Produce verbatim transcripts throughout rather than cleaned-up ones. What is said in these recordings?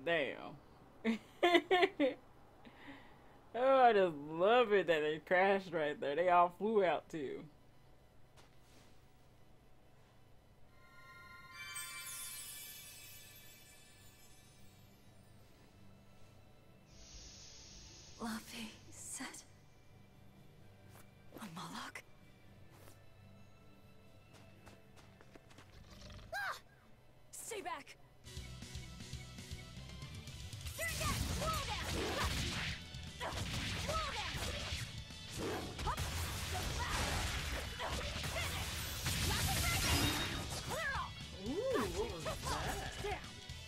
Damn. Oh, I just love it that they crashed right there. They all flew out too. Luffy said a Malak. Ah! Stay back. Turn down. Roll down. Roll down. Up. Finish. Nothing breaking. Clear off. Ooh, what was that? Down.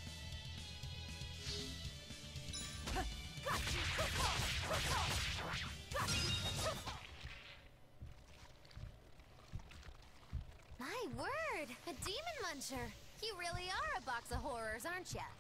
My word, a demon muncher. You really are a box of horrors, aren't ya?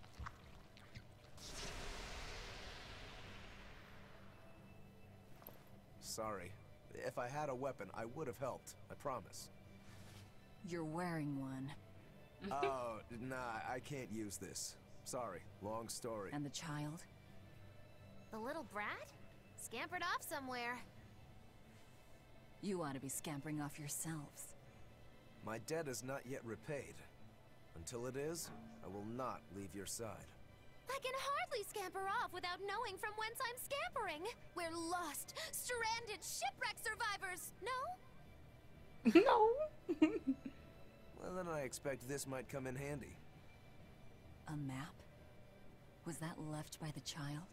Sorry. If I had a weapon, I would have helped. I promise. You're wearing one. Oh, nah, I can't use this. Sorry, long story. And the child? The little brat? Scampered off somewhere. You ought to be scampering off yourselves. My debt is not yet repaid. Until it is, I will not leave your side. I can hardly scamper off without knowing from whence I'm scampering. We're lost, stranded shipwreck survivors, no? No. Well, then I expect this might come in handy. A map? Was that left by the child?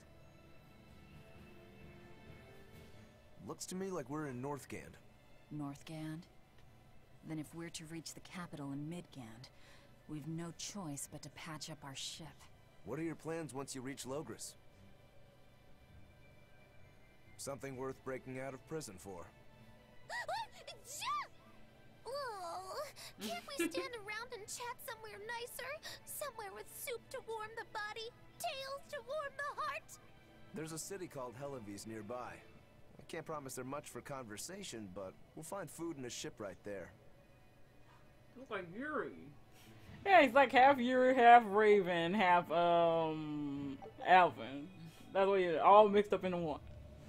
Looks to me like we're in Northgand. Northgand? Then if we're to reach the capital in Midgand, we've no choice but to patch up our ship. What are your plans once you reach Logris? Something worth breaking out of prison for. Oh, can't we stand around and chat somewhere nicer? Somewhere with soup to warm the body, tales to warm the heart? There's a city called Hellawes nearby. I can't promise there much for conversation, but we'll find food and a ship right there. Looks like Yuri. Yeah, he's like half Yuri, half Raven, half um Alvin. That's what you're all mixed up into one.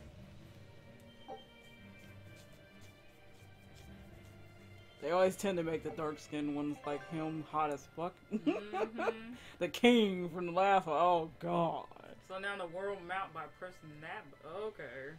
They always tend to make the dark-skinned ones like him hot as fuck. Mm-hmm. The king from the last one. Oh god. So now the world map by pressing that. Okay.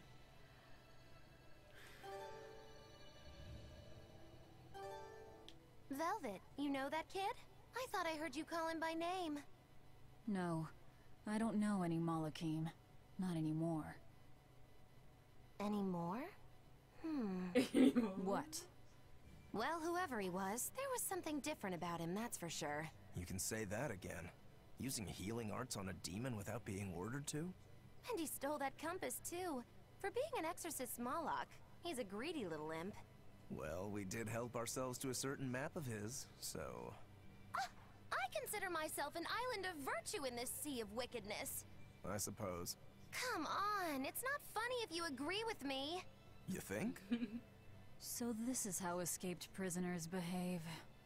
Velvet, you know that kid? I thought I heard you call him by name. No, I don't know any Malakim. Not anymore. Anymore? Hmm. What? Well, whoever he was, there was something different about him, that's for sure. You can say that again. Using healing arts on a demon without being ordered to? And he stole that compass, too. For being an Exorcist Malak, he's a greedy little imp. Well, we did help ourselves to a certain map of his, so... Ah, I consider myself an island of virtue in this sea of wickedness. I suppose. Come on, it's not funny if you agree with me. You think? So this is how escaped prisoners behave.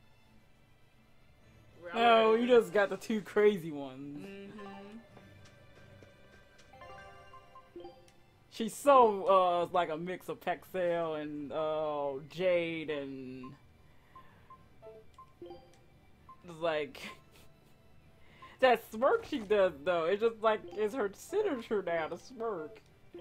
Oh, you just got the two crazy ones. Mm-hmm. She's so, uh, like a mix of Pexel and, uh, Jade and... It's like... That smirk she does, though, it's just like, it's her signature now, the smirk.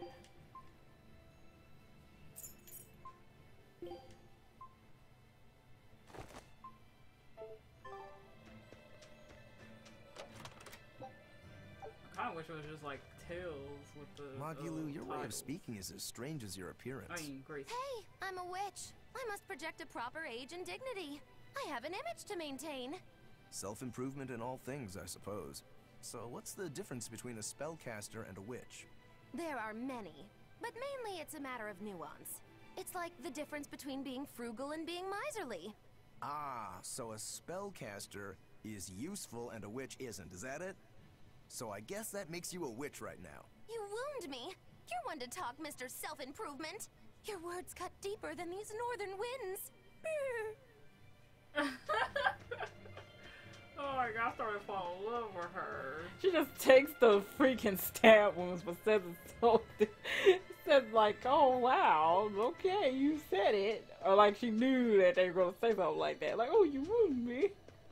I kinda wish it was just like Tales with the... Magilu, uh, your way of titles. speaking is as strange as your appearance. I mean, Grace. Hey, I'm a witch. I must project a proper age and dignity. I have an image to maintain. Self-improvement in all things, I suppose. So what's the difference between a spellcaster and a witch? There are many, but mainly it's a matter of nuance. It's like the difference between being frugal and being miserly. Ah, so a spellcaster is useful and a witch isn't, is that it? So I guess that makes you a witch right now. You wound me. You're one to talk, Mister Self-Improvement. Your words cut deeper than these northern winds. Oh my god, I started falling in love with her. She just takes the freaking stab wounds, but says it so. Says like, oh wow, okay, you said it. Or like she knew that they were gonna say something like that. Like, oh, you wounded me.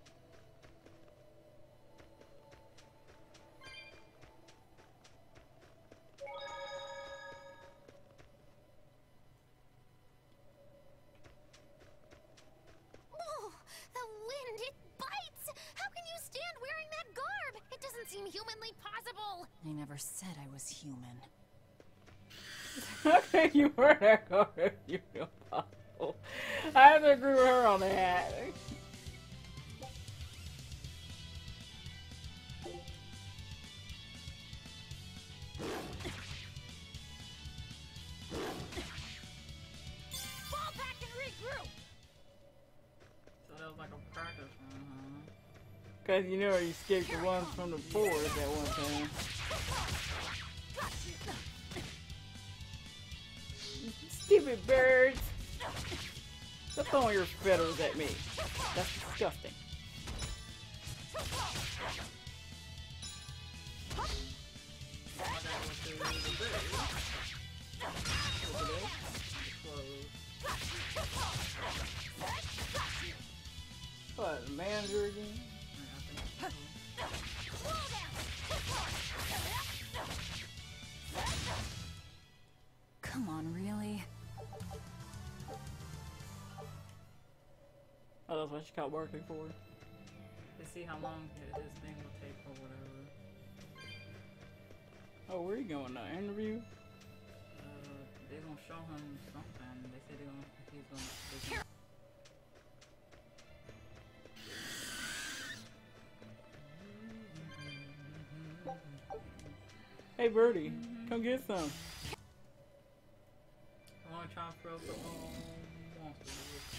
Seem humanly possible. I never said I was human. How can you wear that garb? You feel possible. I have to agree with her on that. Fall back and regroup. So that was like a practice run, huh? Cause you know you escaped the ones from the forest at one time. Stupid birds! Stop throwing your feathers at me. That's disgusting. What, the manager again? Come on, really? Oh, that's what she got working for. To see how long this thing will take or whatever. Oh, where are you going now? Interview? Uh, they're gonna show him something. They said they're gonna, he's gonna, they're gonna Hey Birdie, mm-hmm. Come get some. I want to try and throw some um, monsters.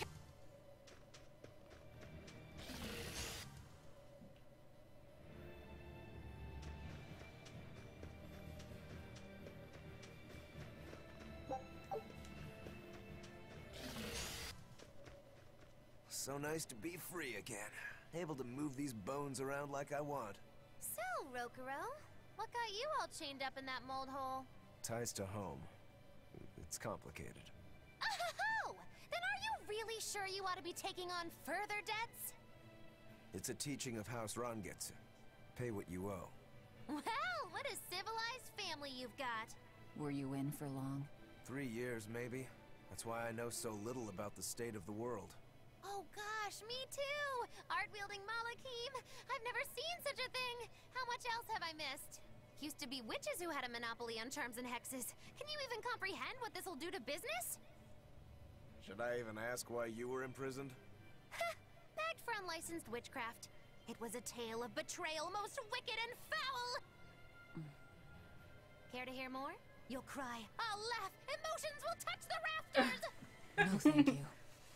So nice to be free again. Able to move these bones around like I want. So, Rokuro, what got you all chained up in that mold hole? Ties to home. It's complicated. Oh! Then are you really sure you ought to be taking on further debts? It's a teaching of House Rangetsu. Pay what you owe. Well, what a civilized family you've got. Were you in for long? Three years, maybe. That's why I know so little about the state of the world. Oh gosh, me too! Art-wielding Malakim! I've never seen such a thing! How much else have I missed? Used to be witches who had a monopoly on charms and hexes. Can you even comprehend what this'll do to business? Should I even ask why you were imprisoned? Bagged for unlicensed witchcraft. It was a tale of betrayal most wicked and foul! Mm. Care to hear more? You'll cry, I'll laugh, emotions will touch the rafters! No, thank you.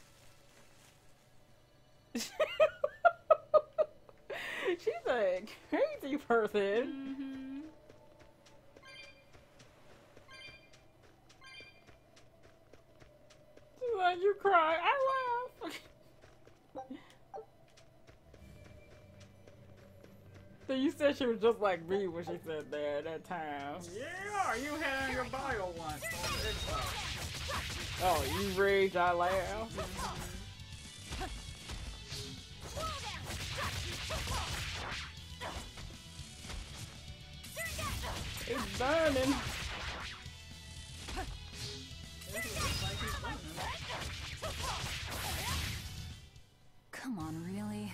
She's a crazy person. Mm-hmm. She's like, you cry, I laugh. So you said she was just like me when she said that at that time. Yeah, you had your bio once. Oh, you rage, I laugh. Mm-hmm. It's burning. Come on, really?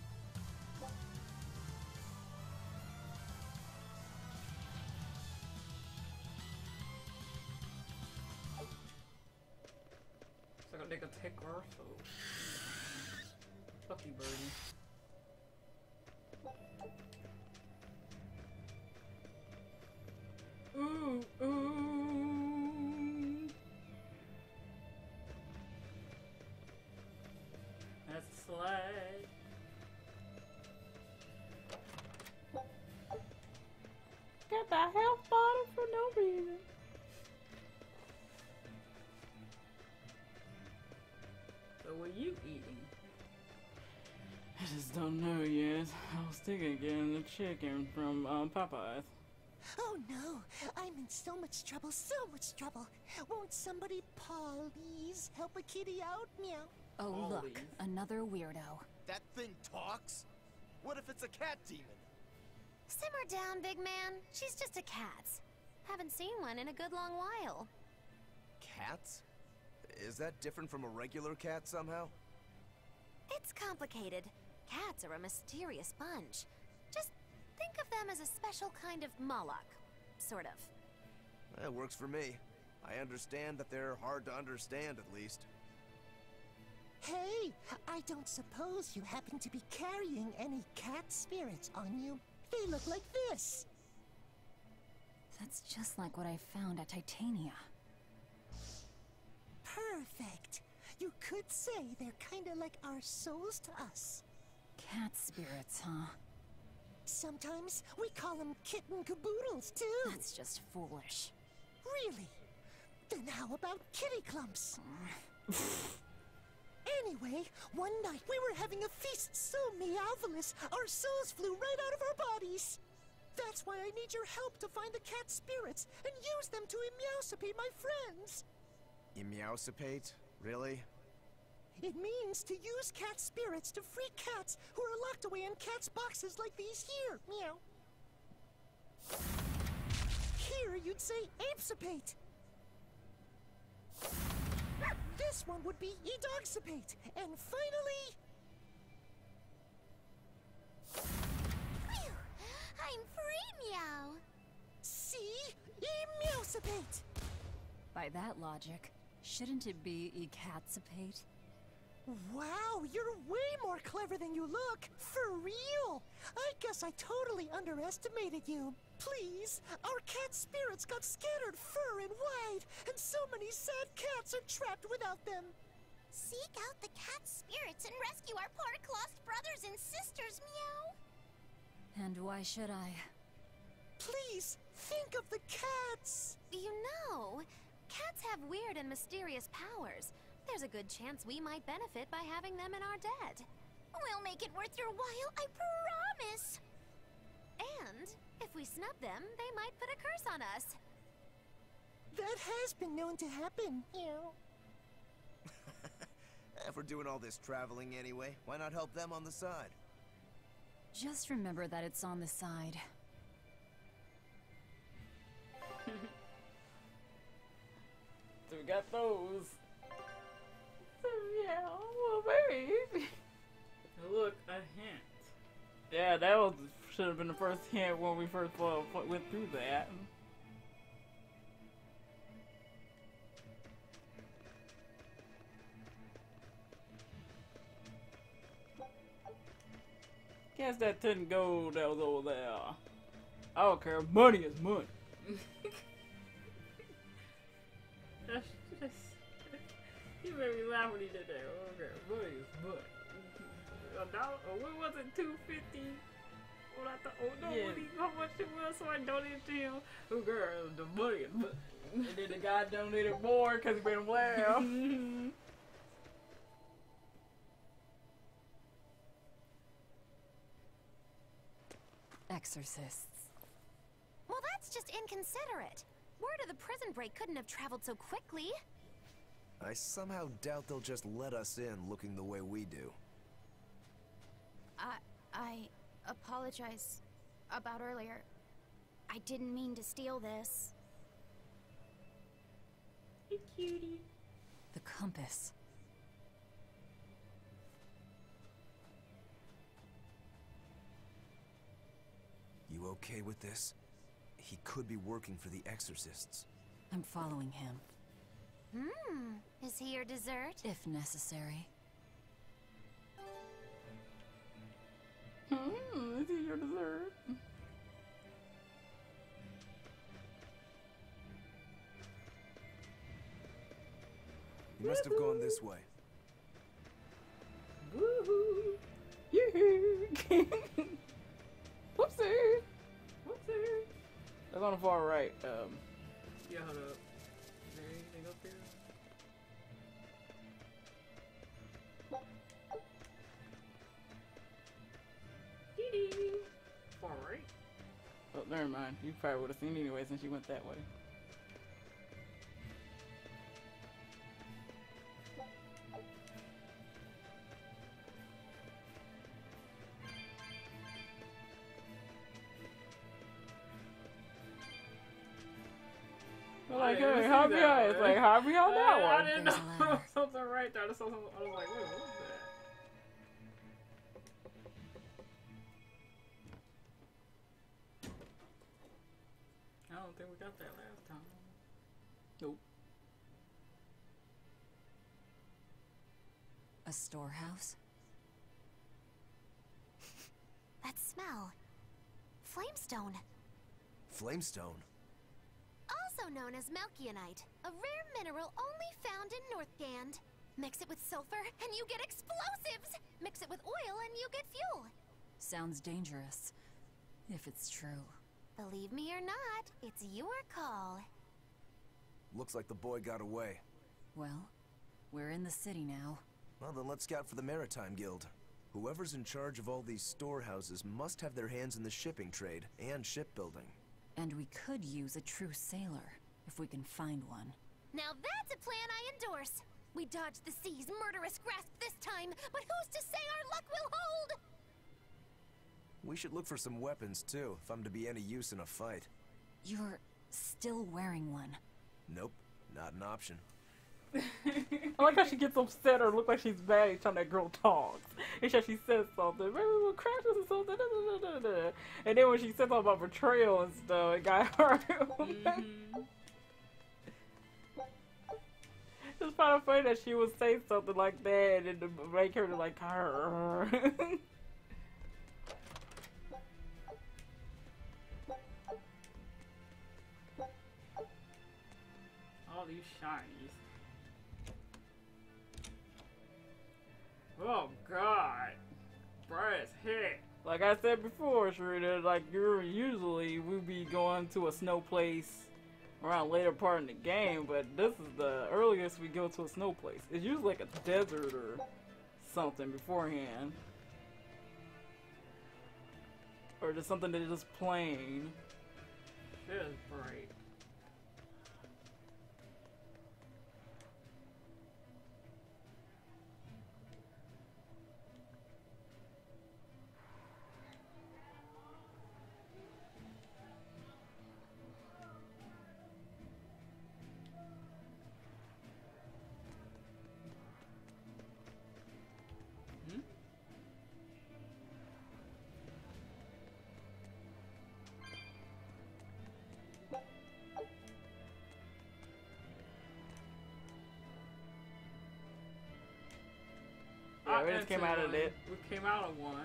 So they could take her, so fucky birdie. Ooh, ooh. That's slide. Got the health bottle for no reason. So what are you eating? I just don't know yet. I was thinking again the chicken from um, Popeyes. Oh no, I'm in so much trouble, so much trouble. Won't somebody please help a kitty out? Meow. Oh look, another weirdo. That thing talks? What if it's a cat demon? Simmer down, big man. She's just a cat. Haven't seen one in a good long while. Cats? Is that different from a regular cat somehow? It's complicated. Cats are a mysterious bunch. Just think of them as a special kind of Malak. Sort of. That works for me. I understand that they're hard to understand, at least. Hey, I don't suppose you happen to be carrying any cat spirits on you? They look like this. That's just like what I found at Titania. Perfect. You could say they're kinda like our souls to us. Cat spirits, huh? Sometimes we call them kitten caboodles, too. That's just foolish. Really? Then how about kitty clumps? Anyway, one night we were having a feast so meowvelous, our souls flew right out of our bodies. That's why I need your help to find the cat spirits and use them to emeowsipate my friends. Emeowsipate? Really? It means to use cat spirits to free cats who are locked away in cats' boxes like these here. Meow. Here you'd say apesipate. This one would be edogsipate. And finally... Phew! I'm free, meow! See? Emeowsipate! By that logic, shouldn't it be ecatsipate? Wow, you're way more clever than you look. For real. I guess I totally underestimated you. Please, our cat spirits got scattered far and wide, and so many sad cats are trapped without them. Seek out the cat spirits and rescue our poor lost brothers and sisters, meow! And why should I? Please, think of the cats. You know, cats have weird and mysterious powers. There's a good chance we might benefit by having them in our dead. We'll make it worth your while, I promise! And if we snub them, they might put a curse on us. That has been known to happen, you know. If we're doing all this traveling anyway, why not help them on the side? Just remember that it's on the side. So we got those. So yeah, well, baby. Look, a hint. Yeah, that was should have been the first hint when we first uh, went through that. Guess that ten gold that was over there. I don't care. Money is money. That's just, he made me laugh when he did that. Okay, money is money. A dollar, or what was it, two fifty? What I thought, oh no, yeah. What he, how much it was, so I donated to him. Oh girl, the money is money. And then the guy donated more because he made him laugh. Exorcists. Well, that's just inconsiderate. Word of the prison break couldn't have traveled so quickly. I somehow doubt they'll just let us in looking the way we do. I... I apologize about earlier. I didn't mean to steal this. Hey, cutie. The compass. You okay with this? He could be working for the Exorcists. I'm following him. Hmm. Is he your dessert? If necessary. Hmm. Is he your dessert? He must have gone this way. Woohoo! Yoo-hoo! Whoopsie! Whoopsie! They're on the far right. Um. Yeah, hold up. Is there anything up here? Never mind. You probably would have seen it anyway since you went that way. Like, hey, how me on? It's like, how me on that one? I didn't know there was something right there. I just saw something. I was like, wait, what was that? I don't think we got that last time. Nope. A storehouse? That smell. Flamestone. Flamestone? Also known as Malkionite, a rare mineral only found in Northgand. Mix it with sulfur and you get explosives! Mix it with oil and you get fuel! Sounds dangerous, if it's true. Believe me or not, it's your call. Looks like the boy got away. Well, we're in the city now. Well, then let's scout for the Maritime Guild. Whoever's in charge of all these storehouses must have their hands in the shipping trade and shipbuilding. And we could use a true sailor, if we can find one. Now that's a plan I endorse! We dodged the sea's murderous grasp this time, but who's to say our luck will hold? We should look for some weapons, too, if I'm to be any use in a fight. You're still wearing one. Nope, not an option. I like how she gets upset or look like she's mad each time that girl talks. And so she says something, maybe we'll crash this or something, da, da, da, da. And then when she said something about betrayal and stuff, it got her. Mm-hmm. It's kind of funny that she would say something like that and to make her to like her. All these shinies. Oh god, brass heck. Like I said before, Sharita, like you're usually we be going to a snow place around later part in the game, but this is the earliest we go to a snow place. It's usually like a desert or something beforehand, or just something that's just plain. Shit is bright. Yeah, we just came out of it. We came out of one.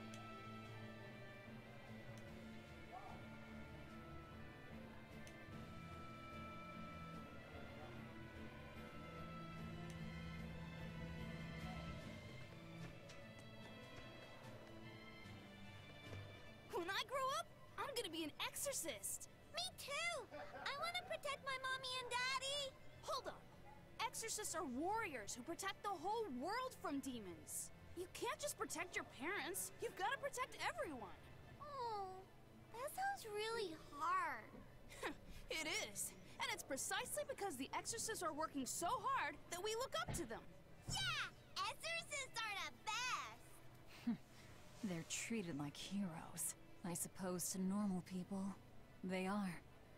When I grow up, I'm gonna be an exorcist. Me too! I want to protect my mommy and daddy! Hold on. Exorcists are warriors who protect the whole world from demons. You can't just protect your parents. You've got to protect everyone. Oh, that sounds really hard. It is. And it's precisely because the Exorcists are working so hard that we look up to them. Yeah! Exorcists are the best! They're treated like heroes. I suppose to normal people, they are.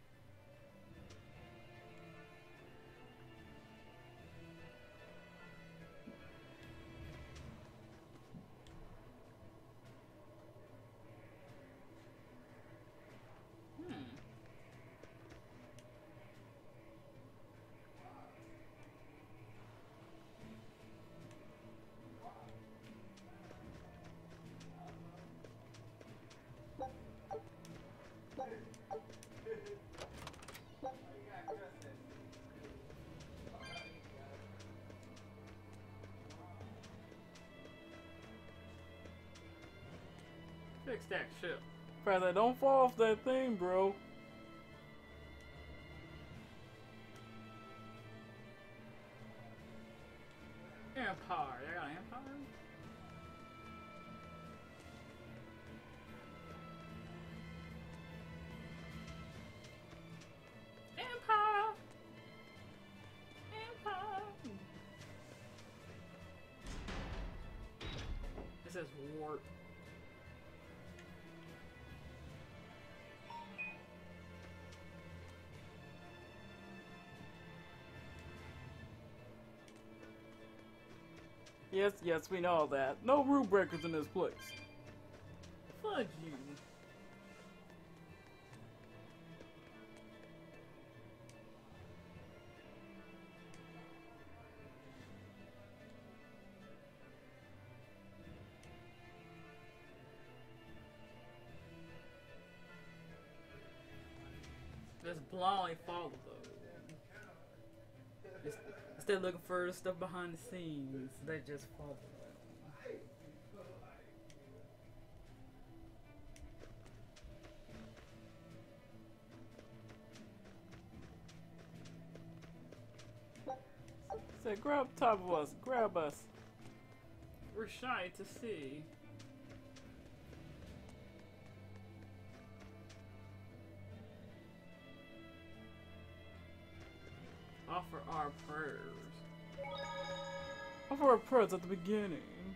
Fix that ship. Brother, don't fall off that thing, bro. Empire. I got an Empire? says warp. Yes, yes, we know that. No rule breakers in this place. Fuck you. Just blindly follow though. Just, instead of looking for stuff behind the scenes, they just follow. Say, grab top of us, grab us. We're shy to see. Offer our prayers. Offer our prayers at the beginning.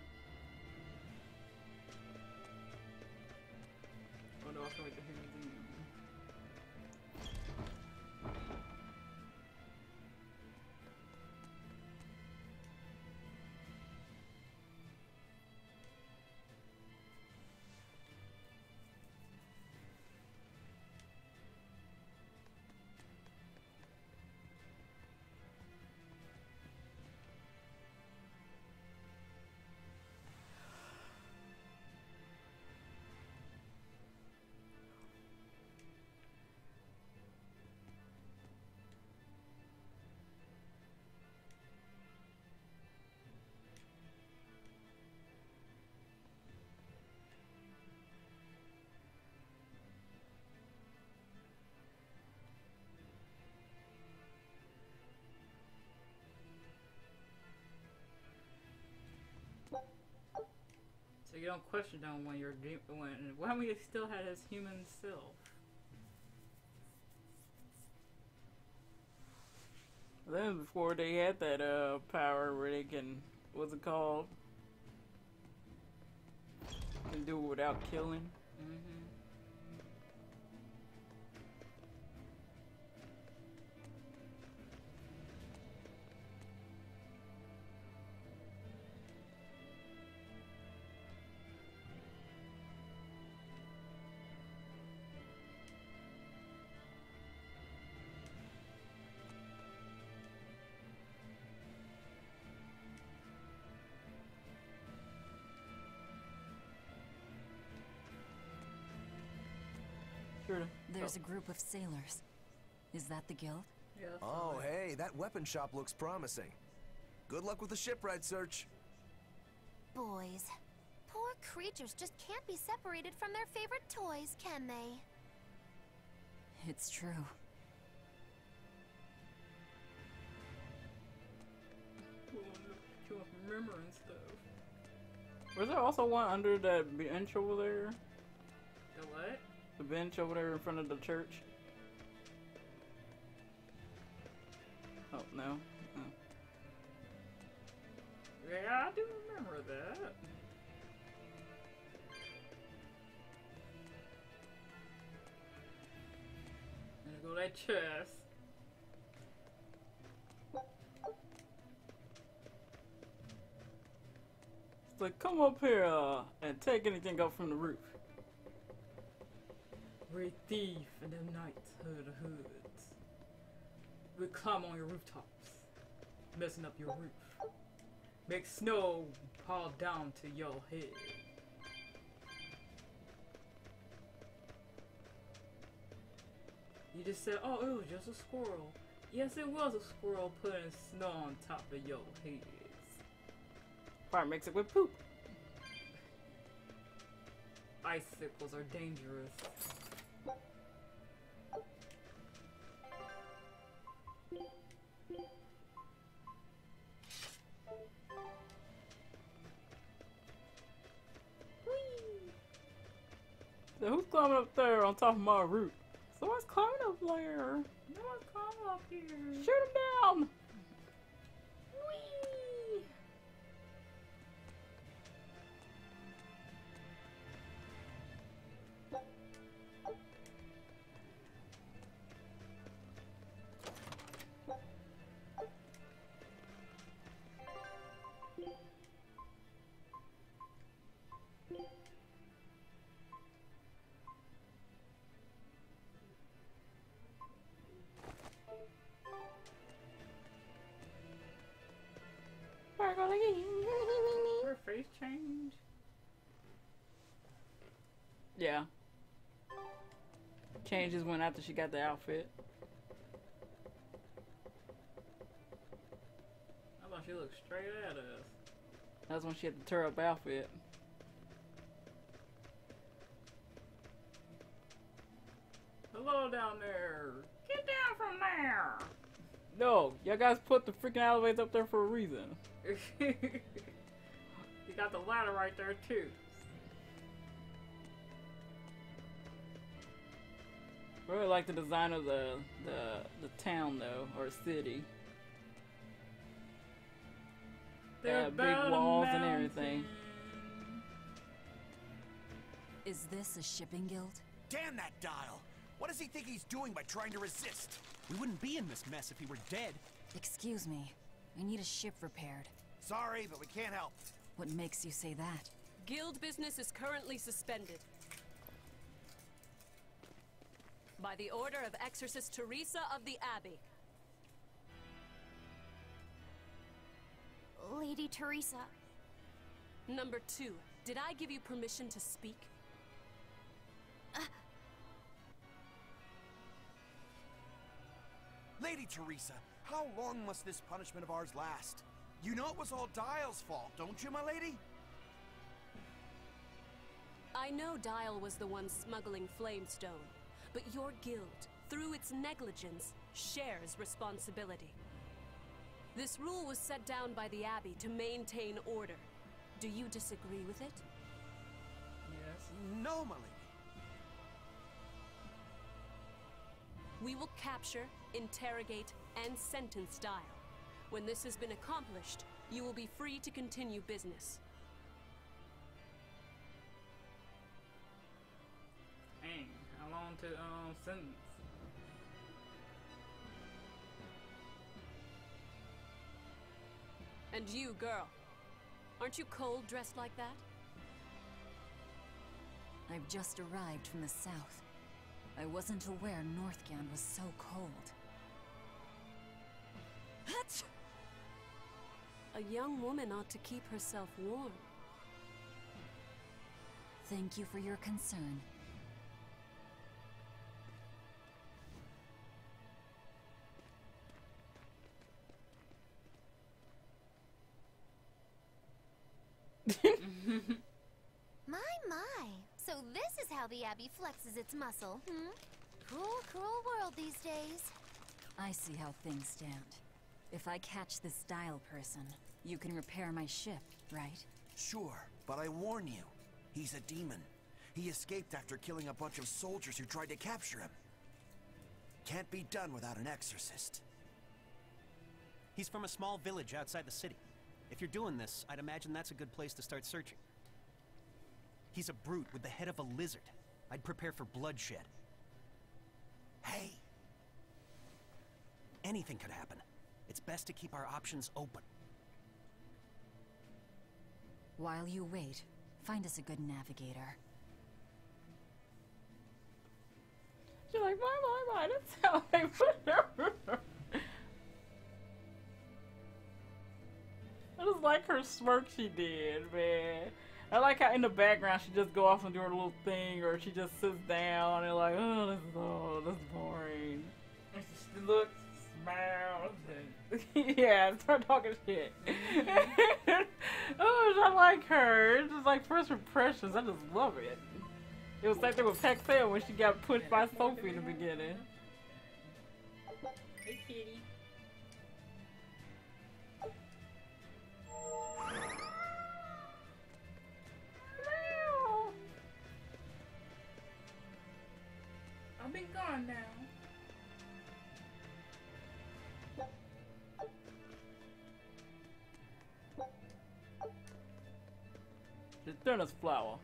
Oh no, I can't wait to hear them. So you don't question them when you're deep when when we still had his human self. Then before they had that uh power where they can, what's it called? Can do it without killing. Mm-hmm. There's a group of sailors. Is that the guild? Yeah, oh, right. Hey, that weapon shop looks promising. Good luck with the shipwright search. Boys. Poor creatures just can't be separated from their favorite toys, can they? It's true. Remembering stuff. Was there also one under that bench over there? The what? The bench over there in front of the church. Oh, no. Oh. Yeah, I do remember that. And go to that chest. It's like, come up here uh, and take anything up from the roof. We're a thief in the night hood of hoods. We climb on your rooftops, messing up your roof. Make snow fall down to your head. You just said, oh, it was just a squirrel. Yes, it was a squirrel putting snow on top of your heads. Probably mix it with poop. Icicles are dangerous. So who's climbing up there on top of my roof? Someone's climbing up there. No one's climbing up here. Shoot him down! Whee! Her face change. Yeah. Changes went after she got the outfit. I thought she looked straight at us. That's when she had the tear up outfit. Hello down there. Get down from there. No, y'all guys put the freaking elevators up there for a reason. You got the ladder right there too. I really like the design of the the the town though, or city. They have big walls and everything. Is this a shipping guild? Damn that dial! What does he think he's doing by trying to resist? We wouldn't be in this mess if he were dead. Excuse me. I need a ship repaired. Sorry, but we can't help. What makes you say that? Guild business is currently suspended. By the order of Exorcist Teresa of the Abbey. Lady Teresa. Number two, did I give you permission to speak? Uh. Lady Teresa, how long must this punishment of ours last? You know it was all Dial's fault, don't you, my lady? I know Dial was the one smuggling Flamestone, but your guild, through its negligence, shares responsibility. This rule was set down by the Abbey to maintain order. Do you disagree with it? Yes. No, my lady. We will capture, interrogate, and sentence Dial. When this has been accomplished, you will be free to continue business. Dang, how long to um sentence? And you, girl, aren't you cold dressed like that? I've just arrived from the south. I wasn't aware Northgand was so cold. A young woman ought to keep herself warm. Thank you for your concern. My, my. So this is how the Abbey flexes its muscle, hmm? Cruel, cruel world these days. I see how things stand. If I catch this Dial person, you can repair my ship, right? Sure, but I warn you, he's a demon. He escaped after killing a bunch of soldiers who tried to capture him. Can't be done without an exorcist. He's from a small village outside the city. If you're doing this, I'd imagine that's a good place to start searching. He's a brute with the head of a lizard. I'd prepare for bloodshed. Hey! Anything could happen. It's best to keep our options open. While you wait, find us a good navigator. She's like, bye, bye, bye. That's how they put her. I just like her smirk she did, man. I like how in the background she just go off and do her little thing, or she just sits down and like, oh, this is oh, this is boring. And she looks, smiles, and yeah, start talking shit. Oh, I like her. It's just like first impressions. I just love it. It was like there with Paxel when she got pushed by Sophie in the beginning. Hey, kitty. I've been gone now. Just turn us flower.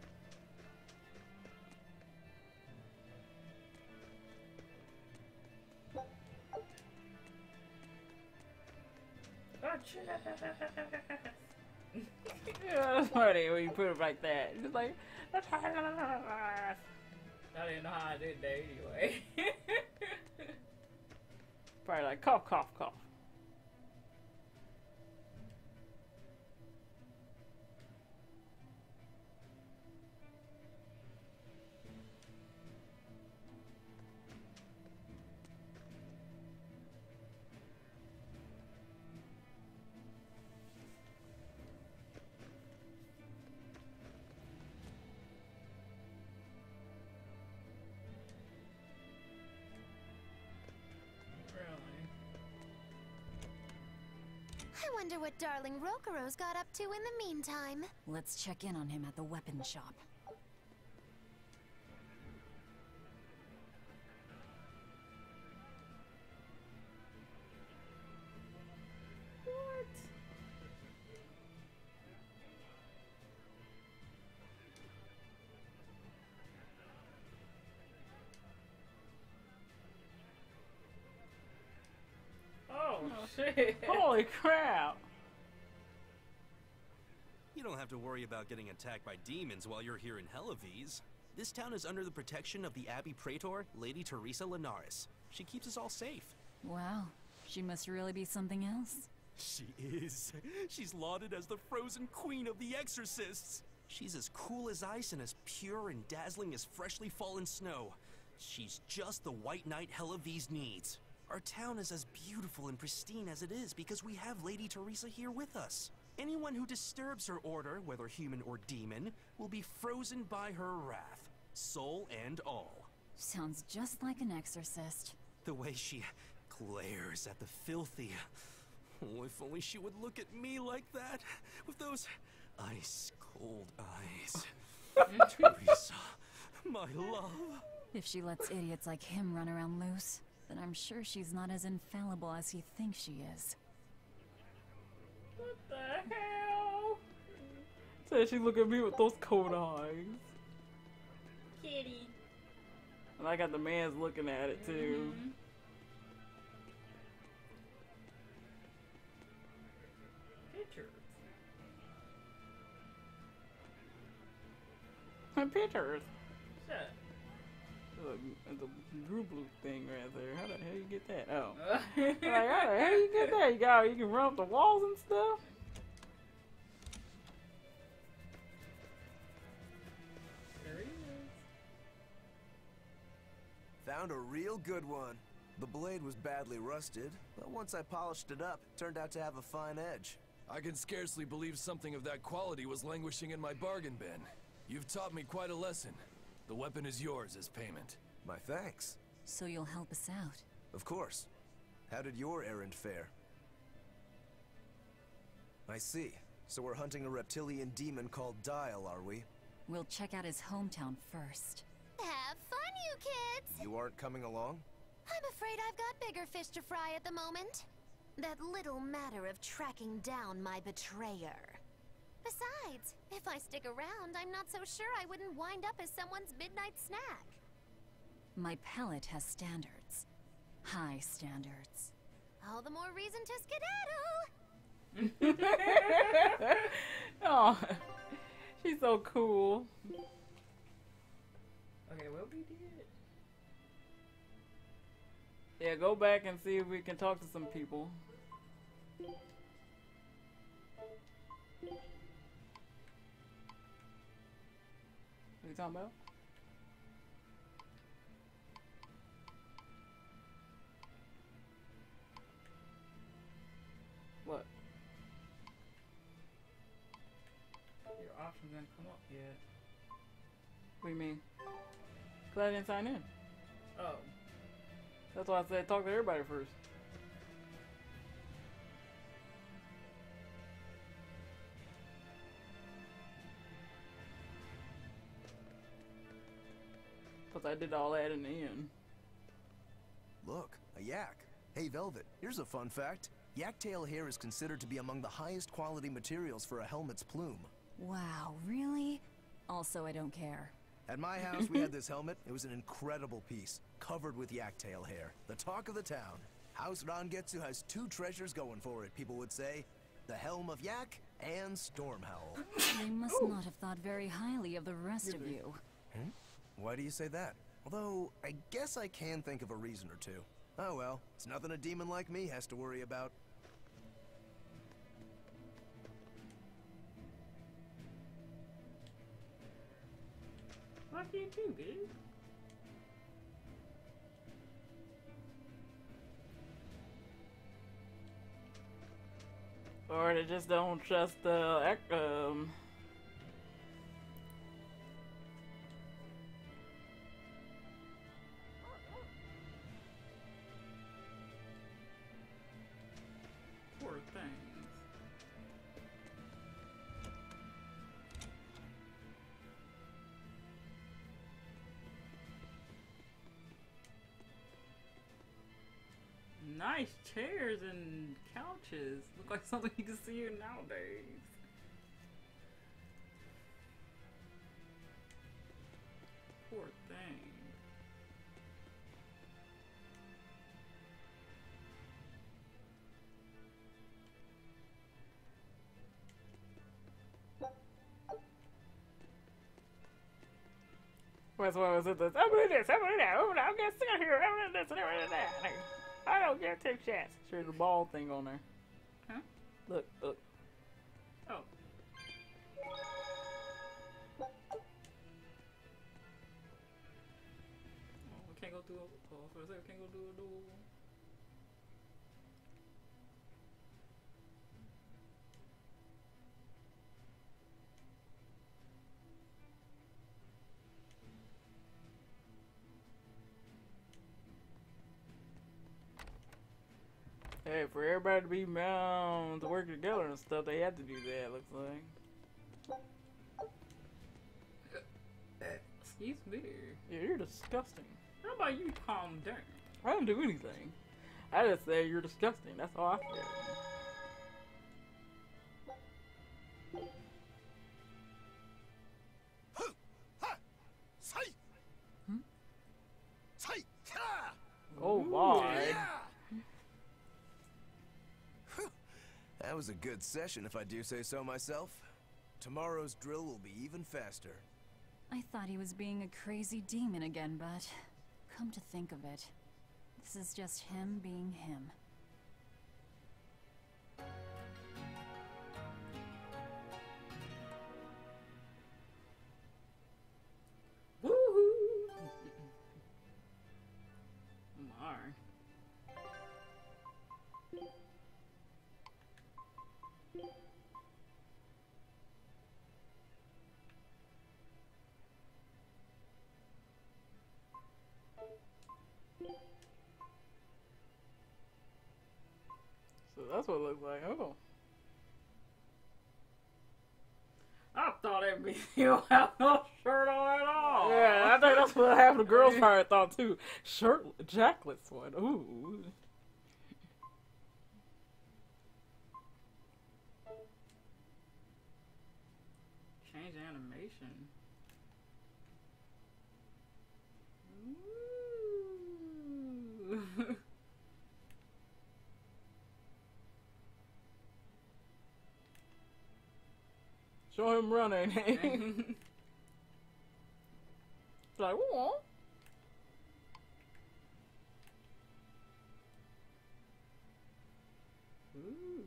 Yeah, that's funny when you put it like that. It's just like, I didn't know how I did that anyway. Probably like cough, cough, cough. I wonder what darling Rokuro's got up to in the meantime. Let's check in on him at the weapon shop. Oh shit. Holy crap. You don't have to worry about getting attacked by demons while you're here in Hellawes. This town is under the protection of the Abbey Praetor, Lady Teresa Linares. She keeps us all safe. Wow, she must really be something else. She is. She's lauded as the frozen queen of the Exorcists. She's as cool as ice and as pure and dazzling as freshly fallen snow. She's just the white knight Hellawes needs. Our town is as beautiful and pristine as it is because we have Lady Teresa here with us. Anyone who disturbs her order, whether human or demon, will be frozen by her wrath, soul and all. Sounds just like an exorcist. The way she glares at the filthy. Oh, if only she would look at me like that, with those ice-cold eyes. Teresa, my love. If she lets idiots like him run around loose, then I'm sure she's not as infallible as he thinks she is. What the hell? Said she look at me with those cold eyes. Kitty. And I got the man's looking at it too. Mm-hmm. Pictures. Pictures. Shut. The blue blue thing right there. How the hell you get that? Oh. Like, how the hell you get that? You got you can run up the walls and stuff? There he is. Found a real good one. The blade was badly rusted, but once I polished it up, it turned out to have a fine edge. I can scarcely believe something of that quality was languishing in my bargain bin. You've taught me quite a lesson. The weapon is yours as payment. My thanks. So you'll help us out? Of course. How did your errand fare? I see. So we're hunting a reptilian demon called Dial, are we? We'll check out his hometown first. Have fun, you kids! You aren't coming along? I'm afraid I've got bigger fish to fry at the moment. That little matter of tracking down my betrayer. Besides, if I stick around, I'm not so sure I wouldn't wind up as someone's midnight snack. My palate has standards. High standards. All the more reason to skedaddle! Oh, she's so cool. Okay, what we did? Yeah, go back and see if we can talk to some people. What are you talking about? What? Your options didn't come up yet. What do you mean? Cause I didn't sign in. Oh. That's why I said talk to everybody first. Cause I did all that in the end. Look, a yak. Hey, Velvet, here's a fun fact. Yak tail hair is considered to be among the highest quality materials for a helmet's plume. Wow, really? Also, I don't care. At my house, we had this helmet. It was an incredible piece, covered with yak tail hair. The talk of the town. House Rangetsu has two treasures going for it, people would say. The Helm of Yak and Stormhowl. They must not have thought very highly of the rest of you. Hmm? Why do you say that? Although, I guess I can think of a reason or two. Oh well, it's nothing a demon like me has to worry about. Fuck you too, dude. Or they just don't trust the uh, um. Poor things. Nice chairs and couches. Look like something you can see here nowadays. Poor thing. That's why I was at this. I'm gonna do this, I'm gonna do that, I'm gonna get sick of here, I'm gonna do this and I'm gonna do that. I don't get two shots. There's a ball thing on there. Huh? Look, look. Oh. Oh, we can't go through a. Oh, so I said we can't go through a door. Hey, for everybody to be bound to work together and stuff, they had to do that, looks like. Excuse me. Yeah, you're disgusting. How about you calm down? I didn't do anything. I just said you're disgusting. That's all I said. Hmm? Oh my. Yeah. That was a good session, if I do say so myself. Tomorrow's drill will be even faster. I thought he was being a crazy demon again, but come to think of it, this is just him being him. Woohoo! My. So that's what it looks like. Oh. I thought it'd be you don't have no shirt on at all. Yeah, I think that's what half the girls probably thought too. Shirt, jackless one. Ooh. Change animation. Ooh. Show him running. It's like, whoa. Ooh.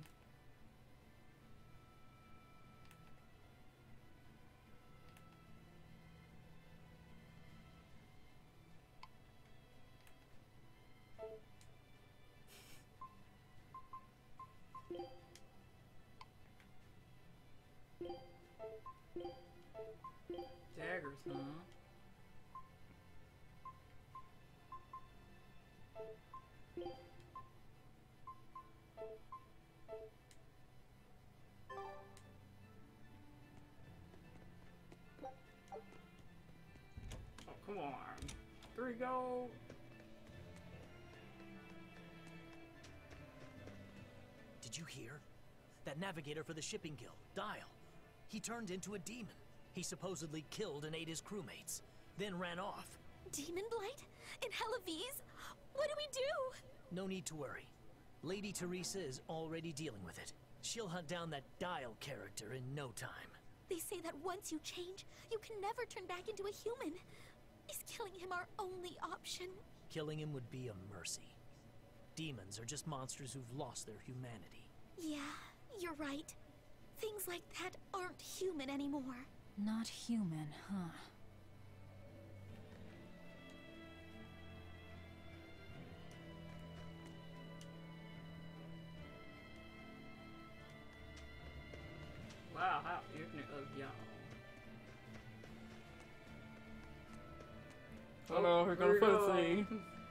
Daggers, huh? Oh, come on. Three go. Did you hear? That navigator for the shipping guild, Dial. He turned into a demon. He supposedly killed and ate his crewmates, then ran off. Daemonblight? In Hellawes? What do we do? No need to worry. Lady Teresa is already dealing with it. She'll hunt down that Dial character in no time. They say that once you change, you can never turn back into a human. Is killing him our only option? Killing him would be a mercy. Demons are just monsters who've lost their humanity. Yeah, you're right. Things like that aren't human anymore. Not human, huh? Wow, how ignorant of y'all. Oh no, we're gonna footsie.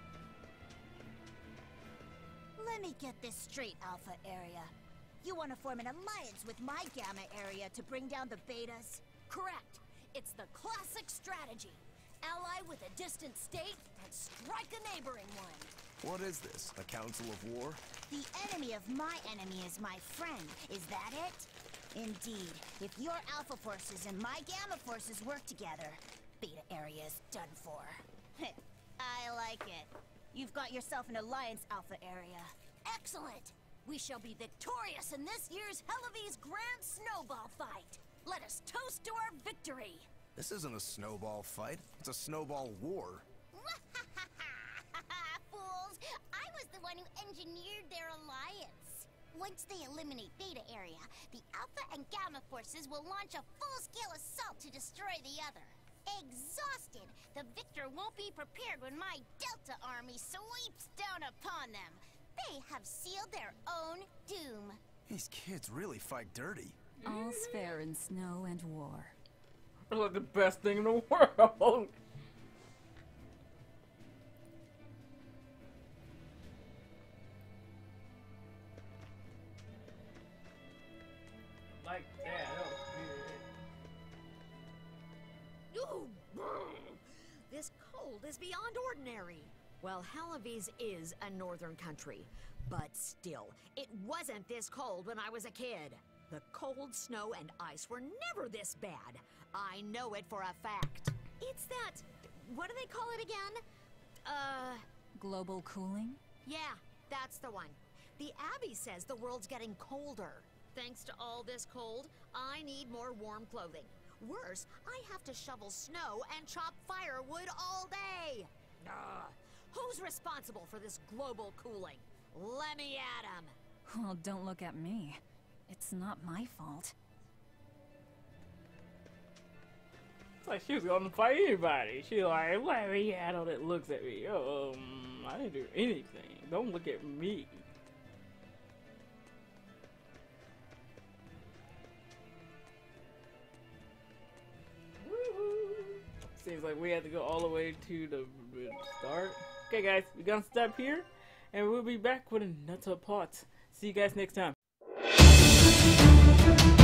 Let me get this straight, Alpha Area. You want to form an alliance with my Gamma Area to bring down the Betas? Correct. It's the classic strategy. Ally with a distant state and strike a neighboring one. What is this? A council of war? The enemy of my enemy is my friend. Is that it? Indeed. If your Alpha forces and my Gamma forces work together, Beta area is done for. I like it. You've got yourself an alliance, Alpha area. Excellent! We shall be victorious in this year's Hellawes Grand Snowball Fight. Let us toast to our victory. This isn't a snowball fight. It's a snowball war. Fools! I was the one who engineered their alliance. Once they eliminate Beta area, the Alpha and Gamma forces will launch a full-scale assault to destroy the other. Exhausted, the victor won't be prepared when my Delta army sweeps down upon them. They have sealed their own doom. These kids really fight dirty. All's fair in snow and war. It's like the best thing in the world. Like that, that was weird. Ooh, this cold is beyond ordinary. Well, Hellawes is a northern country, but still, it wasn't this cold when I was a kid. The cold, snow, and ice were never this bad. I know it for a fact. It's that... what do they call it again? Uh... Global cooling? Yeah, that's the one. The Abbey says the world's getting colder. Thanks to all this cold, I need more warm clothing. Worse, I have to shovel snow and chop firewood all day. Ugh. Who's responsible for this global cooling? Let me at him. Well, don't look at me. It's not my fault. It's like she was gonna fight anybody. She like, let me at him that looks at me. Um, I didn't do anything. Don't look at me. Seems like we have to go all the way to the start. Okay guys, we're gonna stop here and we'll be back with another part. See you guys next time.